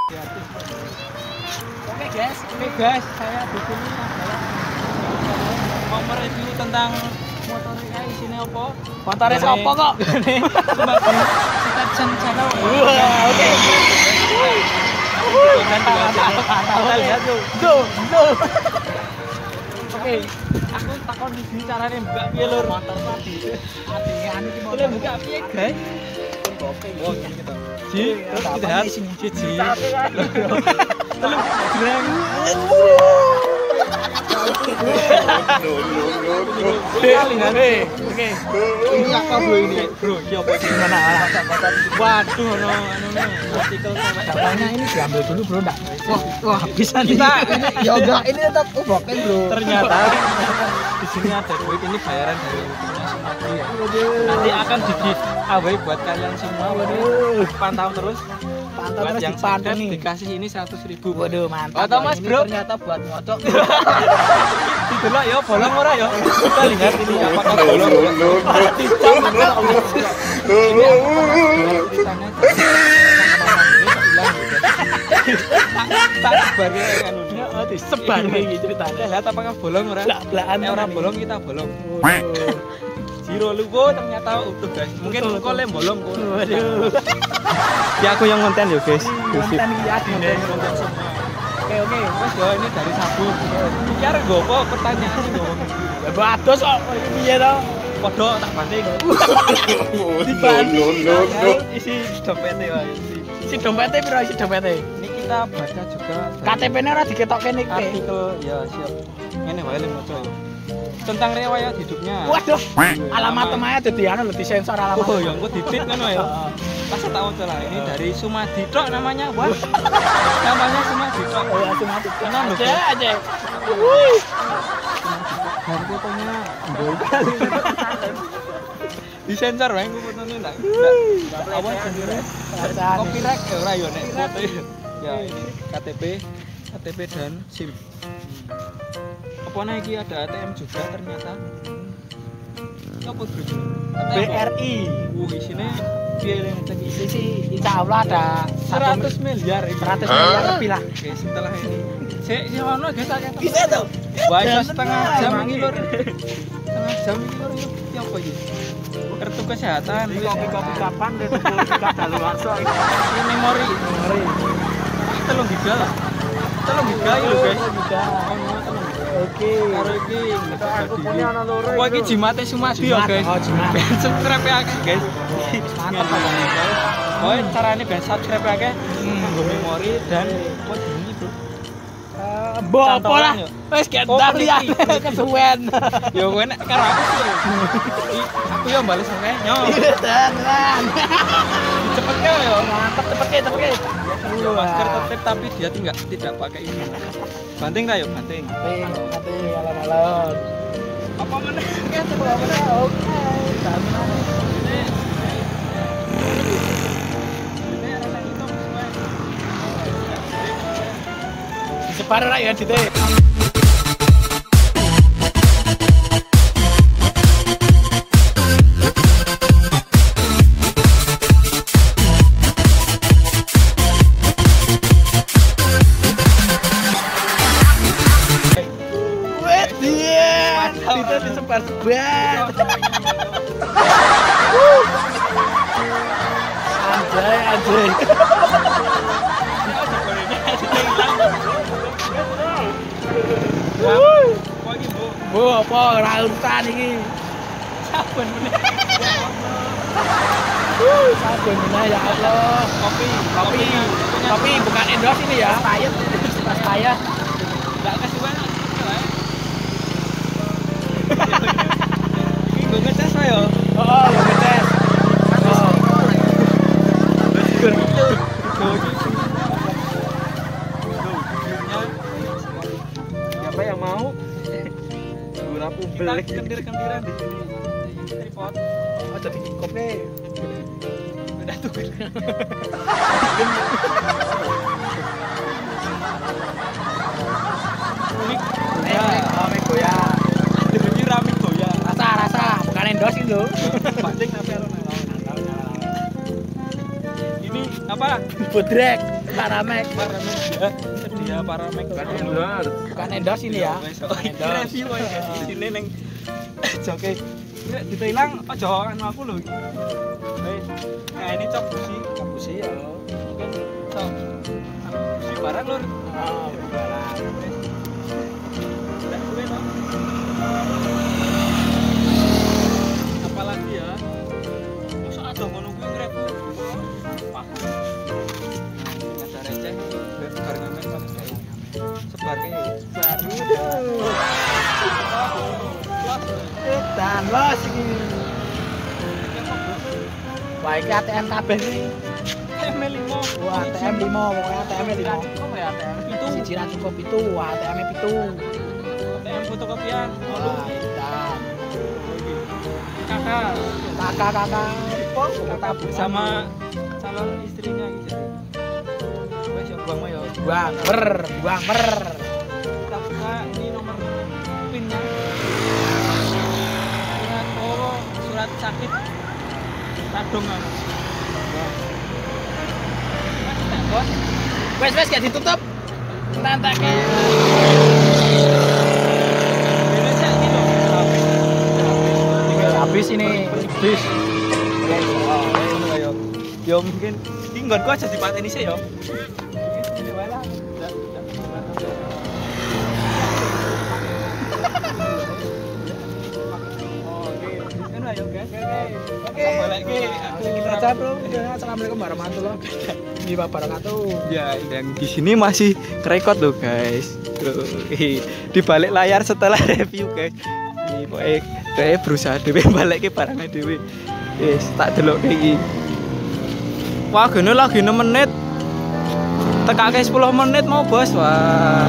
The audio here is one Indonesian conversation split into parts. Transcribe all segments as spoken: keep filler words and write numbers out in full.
Oke guys, oke guys, saya di sini adalah mau mereview tentang motor ini isinya apa? Motornya siapa kok? Stepson channel. Wah, oke. Kita lihat tuh. Tuh, tuh. Oke, aku takon iki carane mbak piye lur motor tadi. Adine anu iki motor buka piye, guys? Oh, gitu. Ji, terus kita lihat sini. Ji. Telu greng. Oke. Ini apa bro ini? Bro, iki apa sih? Mana? Waduh, no anu artikel sama datanya ini diambil dulu, Bro, enggak? Wah, wah bisa nih. Ya enggak, ini tetap uboken, Bro. Ternyata di sini ada duit ini bayaran dari YouTube-nya Sumatri ya. Nanti akan di giveaway buat kalian semua. Waduh, pantau terus. Pantau Buat terus yang dipantau subscribe nih. dikasih ini seratus ribu. Waduh, mantap. Atau Mas, Ini Bro? Ternyata buat ngocok. Didelok ya bolong ora ya. Kita lihat ini apakah bolong. Tak sebar kan udah. Oh, disebar iki ceritanya. Lihat apakah bolong ora? Blak-blakan Nek ora bolong kita bolong. Jiro lugo ternyata utuh guys. Mungkin kok le bolong kok. Waduh. Ya aku yang konten ya guys. Konten iki adine. Konten semua. Oke oke, wes yo ini dari sabun. Iki arep nggo apa pertanyaan iki nggo. Ya bagus kok iki piye to? Padha tak banting. Dibanting. Isi dompete wae. Isi dompete piro isi dompete? Ini kita baca juga K T P-ne ora diketokke nih. artikel ya siap. Ngene wae le maca ya. Tentang riwayat hidupnya. Waduh. Alamat temanya dadi anu lho disensor alamat. Oh, ya engko ditit ngono ya. Pas tak waca lah ini dari Sumadi tok namanya, Wah. Namanya Sumadi tok. Oh, ya cuma itu. Tenan lho. Aja aja. Wih. Dan fotonya boy kali. Disensor wae engko fotone ndak. Apa sendiri? Copyright ya ora yo nek foto. Ya ini K T P, K T P dan SIM. Apa nih iki ada A T M juga ternyata. Ini apa bro? B R I. Uh, isinya piye yang tadi? Sisi insya Allah ada seratus miliar ini. seratus miliar lebih lah. Oke, setelah ini. Sik, sik ono guys akeh. Bisa tuh. Wah, iso setengah jam iki lur. Setengah jam iki lur iki iki apa iki? Kartu kesehatan. Kopi-kopi kapan deh tuh kita daluarsa iki. Ini memori. Memori. Telung giga lah. Telung giga iki lho guys. Giga. Oke. Karo iki Aku punya anak loro. Wah, iki jimate Sumadi ya guys. Oh, jimat. Ben subscribe akeh guys. Mantap Oh, caranya ben subscribe akeh. Nggo memori dan kok ini bro. Mbok apa lah. Wis gak Oh, entar lihat peniki. kesuwen. Ya kowe nek karo aku sih. I- Aku yo bales meneh nyo. Tenan. Cepetnya yo. Mantap cepet cepet. Ya, masker tertib tapi dia tidak tidak pakai ini. Banting ta yuk, banting. Tapi nanti alon-alon. Apa meneh? Oke, coba mana? Oke. Ini ini rasa itu sesuai. Sebar ora ya dite. Itu disebar-sebar. Anjay, anjay. Kok iki, Bu? Bu, apa ora urusan iki? Saben meneh. Sabun meneh ya Allah. Kopi, Kopi, kopi bukan endorse ini ya. Payet, pas payet. enggak kasih banyak. Ini gue ngecas wae yo. Oh, ya ngetes. Oh. Siapa yang mau? Gula Kita publik. kendir-kendiran di sini. Tripod. Oh, jadi kopi. Udah tuh. Ini Ya, oh, mego ya. ini rame goyang. Rasa, rasa, bukan endorse itu. Banting tapi alon-alon. Ini apa? Bodrek. Paramek. Paramek dia sedia Paramek. Bukan endorse ini ya. Review aja di sini neng joke. Kita hilang aja anu aku lho. Nah ini cok busi, cok busi ya. Mungkin cok busi barang lur. Oh, barang. Tidak boleh no. Apalagi ya. Masa ada ngono kuwi review. Pak. Ada receh barang men Pak. Sebarke baru. Dan los iki. Wah, iki A T M kabeh iki. A T M lima. Wah, A T M lima, pokoknya A T M lima. Cukup ya A T M itu. Siji ra cukup itu, A T M itu. A T M fotokopian. Wah, dan Kakak, kakak-kakak kakak bersama calon istrinya gitu. Wes yo buang yo. buang ber, buang ber. Kita buka ini nomor pinnya. Surat oh, surat sakit. Kadung aku. Bos. Wes wes gak ditutup. Nantake. Indonesia gitu. Habis ini. Habis. Yo, yo mungkin tinggonku aja dipateni sih yo. Ini wae lah. Oke, ayo guys. Oke. Balik ke Kita aja bro. Assalamualaikum warahmatullahi wabarakatuh. wabarakatuh. Ya, yang di sini masih kerekod loh guys. Tuh, di balik layar setelah review guys. Ini pokoknya saya berusaha dewe balik ke barangnya dewe. Yes, tak delok kayak gini. Wah, gini lagi enam menit. Teka ke sepuluh menit mau bos. Wah.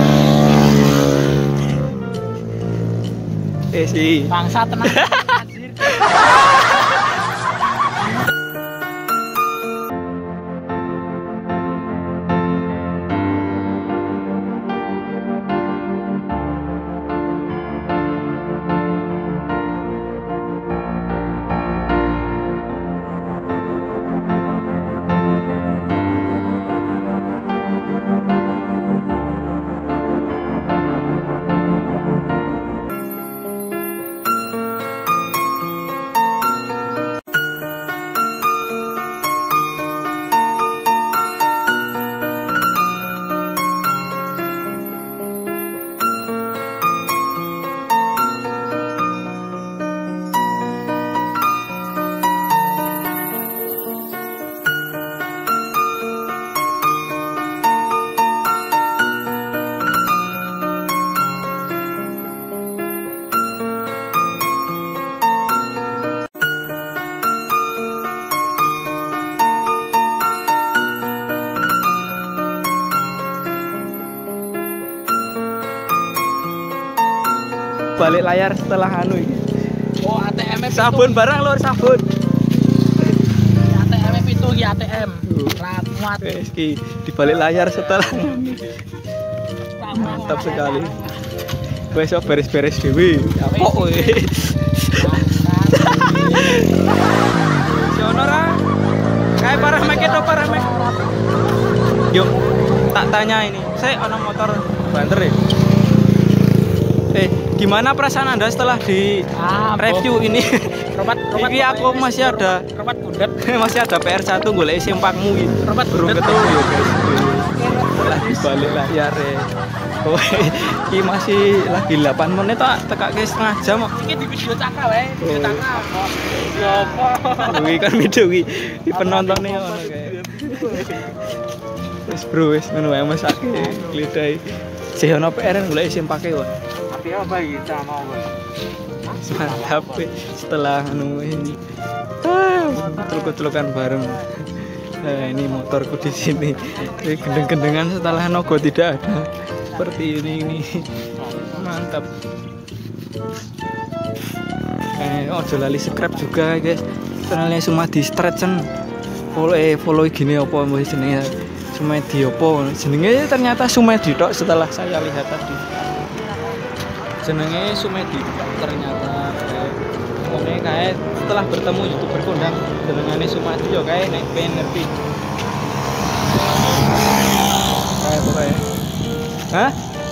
Eh sih. Bangsa tenang. Balik layar setelah anu ini. Oh, A T M Sabun barang lor sabun. A T M itu ya A T M. Rat muat. Wes ki di balik layar setelah mantap sekali. Wes yo beres-beres dewe. Apa kowe? Sono ra. Kayak parah mek to parah mek. Yuk, tak tanya ini. Saya ono motor banter ya. Eh, gimana perasaan Anda setelah di Ah, review ini? Robat, robat. Iki aku masih ada robat bundet. masih ada P R satu golek simpakmu iki. Robat Burung bundet. ketemu ya guys. Lagi balik layar ya. Oh, iki masih lagi delapan menit tak tekake setengah jam kok. Iki di video cakra wae, video cakra. Ya apa? Kuwi kan video iki di penontonnya ngono kae. Wis bro wis ngono wae mesake glidai. Sih ono P R golek simpake kok. Tapi apa iki ta mau, Bos? Mantap setelah anu ini. Ah, celuk-celukan bareng. Nah, ini motorku di sini. Jadi gendeng-gendengan setelah Nogo tidak ada. Seperti ini ini. Mantap. Eh, oh lali subscribe juga guys. Channelnya Sumadi Stretchen. Follow eh follow gini apa mbah jenenge. Sumedi apa? Jenenge ternyata Sumedi tok setelah saya lihat tadi. Jenenge Sumedi ternyata. Oke kayak setelah bertemu youtuber kondang jenengane Sumadi yo kayak nek pengen ngerti Kayak pokoknya. Hah?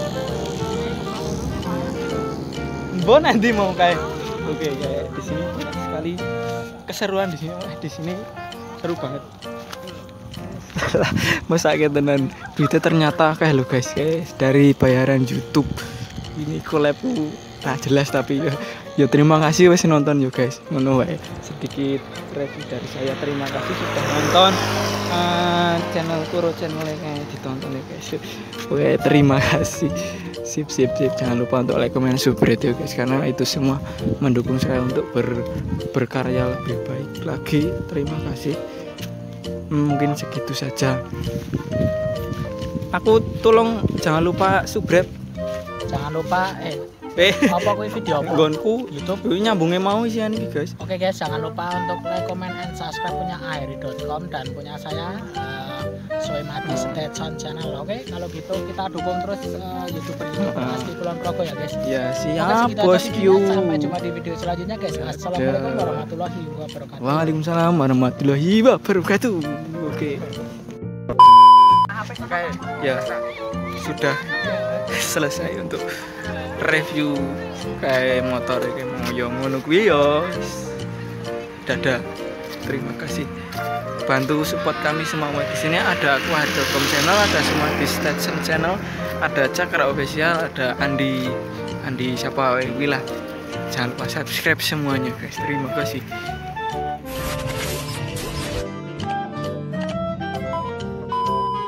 Bon nanti mau kayak. Oke, kayak di sini banyak sekali keseruan di sini. Di sini seru banget. Masa kayak tenan berita ternyata kayak lo guys, guys dari bayaran YouTube ini collabku tak jelas tapi ya, ya terima kasih wes nonton yo guys. Ngono wae sedikit review dari saya. Terima kasih sudah nonton uh, channel Kuro channel kayak ditonton ya guys. Oke, terima kasih. Sip sip sip. Jangan lupa untuk like, comment, subscribe ya guys, karena itu semua mendukung saya untuk ber, berkarya lebih baik lagi. Terima kasih. Mungkin segitu saja. Aku tolong jangan lupa subscribe. Jangan lupa eh Eh, apa kuwi video apa? gonku YouTube. Ini nyambungnya mau sih ini guys. Oke guys, jangan lupa untuk like, comment, and subscribe punya airi dot com dan punya saya uh, Soemadi Stetson channel. Oke, kalau gitu kita dukung terus uh, youtuber youtuber Uh-uh. asli Kulon Progo ya guys. Ya Oke, siap segitu aja bosku. videonya. Sampai jumpa di video selanjutnya guys. Assalamualaikum warahmatullahi wabarakatuh. Waalaikumsalam warahmatullahi wabarakatuh. Oke. Oke, ya sudah selesai untuk review kayak motor kayak mau yo ngono kuwi yo. Dadah. Terima kasih. Bantu support kami semua di sini. Ada aku Air dot com channel, ada semua di Stetson channel, ada Cakra official, ada Andi Andi siapa ini lah. Jangan lupa subscribe semuanya guys. Terima kasih.